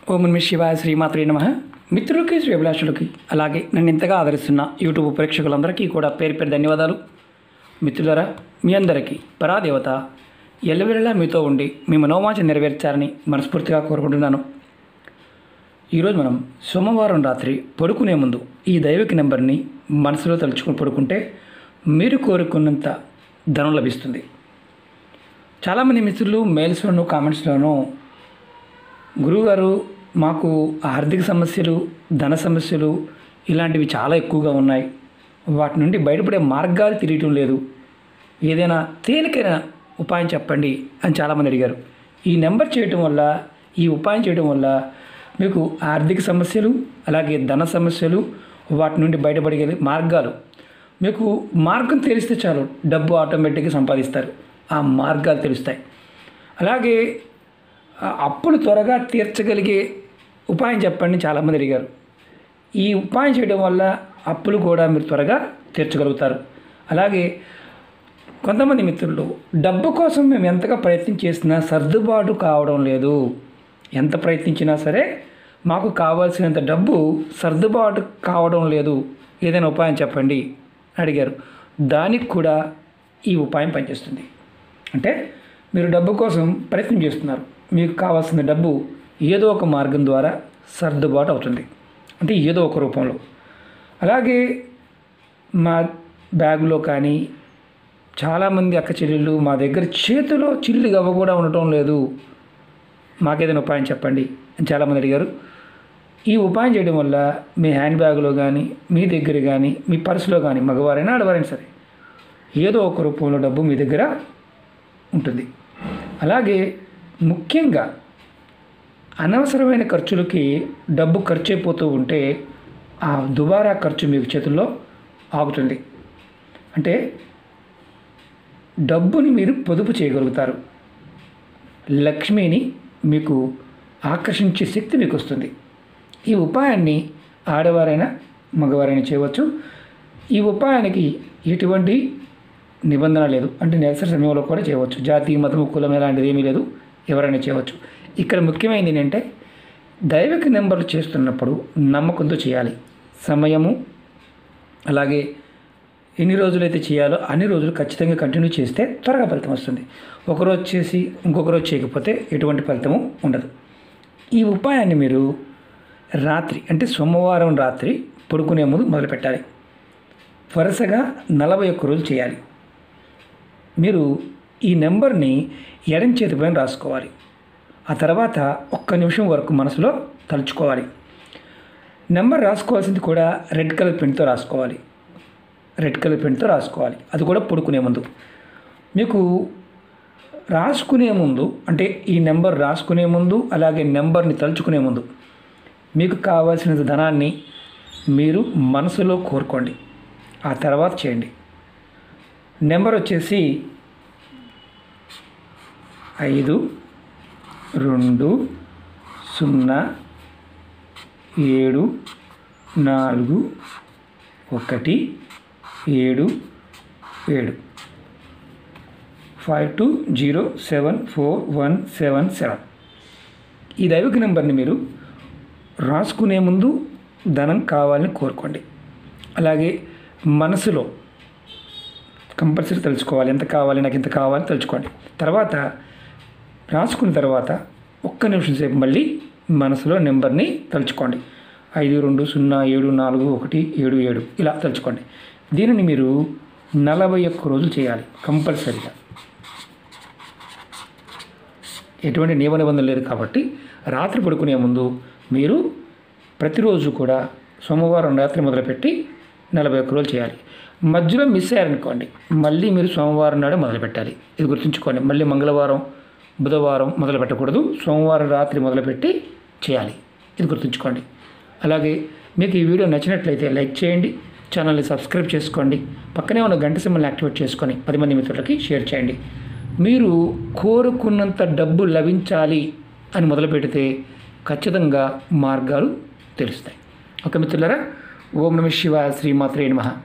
ఓం నమః శివాయ శ్రీమాత్రే నమః. మిత్రులకి శ్రేభిలాషులకి అలాగే నన్ను ఇంతగా ఆదరిస్తున్న యూట్యూబ్ ప్రేక్షకులందరికీ కూడా పేరు పేరు ధన్యవాదాలు. మిత్రులారా, మీ అందరికీ పరాదేవత ఎల్లవెల్లలా మీతో ఉండి మీ మనోవాంఛ నెరవేర్చాలని మనస్ఫూర్తిగా కోరుకుంటున్నాను. ఈరోజు మనం సోమవారం రాత్రి పడుకునే ముందు ఈ దైవిక నెంబర్ని మనసులో తలుచుకుని పడుకుంటే మీరు కోరుకున్నంత ధనం లభిస్తుంది. చాలామంది మిత్రులు మెయిల్స్లోనూ కామెంట్స్లోనూ గురువుగారు మాకు ఆర్థిక సమస్యలు, ధన సమస్యలు ఇలాంటివి చాలా ఎక్కువగా ఉన్నాయి, వాటి నుండి బయటపడే మార్గాలు తెలియటం లేదు, ఏదైనా తేలికైన ఉపాయం చెప్పండి అని చాలామంది అడిగారు. ఈ నెంబర్ చేయటం వల్ల, ఈ ఉపాయం చేయడం వల్ల మీకు ఆర్థిక సమస్యలు అలాగే ధన సమస్యలు వాటి నుండి బయటపడే మార్గాలు, మీకు మార్గం తెలిస్తే చాలు డబ్బు ఆటోమేటిక్గా సంపాదిస్తారు. ఆ మార్గాలు తెలుస్తాయి. అలాగే అప్పులు త్వరగా తీర్చగలిగే ఉపాయం చెప్పండి చాలామంది అడిగారు. ఈ ఉపాయం చేయడం వల్ల అప్పులు కూడా మీరు త్వరగా తీర్చగలుగుతారు. అలాగే కొంతమంది మిత్రులు డబ్బు కోసం మేము ఎంతగా ప్రయత్నం చేసినా సర్దుబాటు కావడం లేదు, ఎంత ప్రయత్నించినా సరే మాకు కావాల్సినంత డబ్బు సర్దుబాటు కావడం లేదు, ఏదైనా ఉపాయం చెప్పండి అడిగారు. దానికి కూడా ఈ ఉపాయం పనిచేస్తుంది. అంటే మీరు డబ్బు కోసం ప్రయత్నం చేస్తున్నారు, మీకు కావాల్సిన డబ్బు ఏదో ఒక మార్గం ద్వారా సర్దుబాటు అవుతుంది, అంటే ఏదో ఒక రూపంలో. అలాగే మా బ్యాగులో కానీ చాలామంది అక్క చెల్లెళ్ళు మా దగ్గర చేతిలో చిల్లి గవ్వ కూడా ఉండటం లేదు, మాకేదైనా ఉపాయం చెప్పండి అని చాలామంది అడిగారు. ఈ ఉపాయం చేయడం వల్ల మీ హ్యాండ్ బ్యాగ్లో కానీ, మీ దగ్గర కానీ, మీ పర్సులో కానీ, మగవారైనా ఆడవారైనా సరే ఏదో ఒక రూపంలో డబ్బు మీ దగ్గర ఉంటుంది. అలాగే ముఖ్యంగా అనవసరమైన ఖర్చులకి డబ్బు ఖర్చు అయిపోతూ ఉంటే ఆ దుబారా ఖర్చు మీకు చేతుల్లో ఆగుతుంది. అంటే డబ్బుని మీరు పొదుపు చేయగలుగుతారు. లక్ష్మిని మీకు ఆకర్షించే శక్తి మీకు వస్తుంది. ఈ ఉపాయాన్ని ఆడవారైనా మగవారైనా చేయవచ్చు. ఈ ఉపాయానికి ఎటువంటి నిబంధన లేదు, అంటే నెలసరి సమయంలో కూడా చేయవచ్చు. జాతి, మతము, కులం ఎలాంటిది ఏమీ లేదు, ఎవరైనా చేయవచ్చు. ఇక్కడ ముఖ్యమైనది ఏంటంటే దైవిక నెంబర్లు చేస్తున్నప్పుడు నమ్మకంతో చేయాలి. సమయము అలాగే ఎన్ని రోజులైతే చేయాలో అన్ని రోజులు ఖచ్చితంగా కంటిన్యూ చేస్తే త్వరగా ఫలితం వస్తుంది. ఒకరోజు చేసి ఇంకొక రోజు చేయకపోతే ఎటువంటి ఫలితము ఉండదు. ఈ ఉపాయాన్ని మీరు రాత్రి, అంటే సోమవారం రాత్రి పడుకునే ముందు మొదలు పెట్టాలి. వరుసగా 41 రోజులు చేయాలి. మీరు ఈ నెంబర్ని ఎడమ చేతి పైన రాసుకోవాలి. ఆ తర్వాత 1 నిమిషం వరకు మనసులో తలుచుకోవాలి. నెంబర్ రాసుకోవాల్సింది కూడా రెడ్ కలర్ పెన్తో రాసుకోవాలి. రెడ్ కలర్ పెన్తో రాసుకోవాలి, అది కూడా పడుకునే ముందు. మీకు రాసుకునే ముందు, అంటే ఈ నెంబర్ రాసుకునే ముందు అలాగే నెంబర్ని తలుచుకునే ముందు మీకు కావాల్సిన ధనాన్ని మీరు మనసులో కోరుకోండి. ఆ తర్వాత చేయండి. నెంబర్ వచ్చేసి 5 2 0 7 4 1 7 7 52074177. ఈ దైవిక నెంబర్ని మీరు రాసుకునే ముందు ధనం కావాలని కోరుకోండి. అలాగే మనసులో కంపల్సరీ తలుచుకోవాలి, ఎంత కావాలి, నాకు ఇంత కావాలి తలుచుకోండి. తర్వాత రాసుకున్న తర్వాత 1 నిమిషం సేపు మళ్ళీ మనసులో నెంబర్ని తలుచుకోండి. 52074177 ఇలా తలుచుకోండి. దీనిని మీరు 41 రోజులు చేయాలి కంపల్సరీగా. ఎటువంటి నియమ నిబంధనలు లేదు కాబట్టి రాత్రి పడుకునే ముందు మీరు ప్రతిరోజు కూడా సోమవారం రాత్రి మొదలుపెట్టి 41 రోజులు చేయాలి. మధ్యలో మిస్ అయ్యారనుకోండి, మళ్ళీ మీరు సోమవారం నాడే మొదలు పెట్టాలి. ఇది గుర్తుంచుకోండి. మళ్ళీ మంగళవారం, బుధవారం మొదలు పెట్టకూడదు, సోమవారం రాత్రి మొదలుపెట్టి చేయాలి. ఇది గుర్తుంచుకోండి. అలాగే మీకు ఈ వీడియో నచ్చినట్లయితే లైక్ చేయండి, ఛానల్ని సబ్స్క్రైబ్ చేసుకోండి, పక్కనే ఉన్న గంట సింబల్ని యాక్టివేట్ చేసుకొని 10 మంది మిత్రులకి షేర్ చేయండి. మీరు కోరుకున్నంత డబ్బు లభించాలి అని మొదలు పెడితే ఖచ్చితంగా మార్గాలు తెలుస్తాయి. ఓకే మిత్రులారా, ఓం నమః శివాయ శ్రీమాత్రే నమః.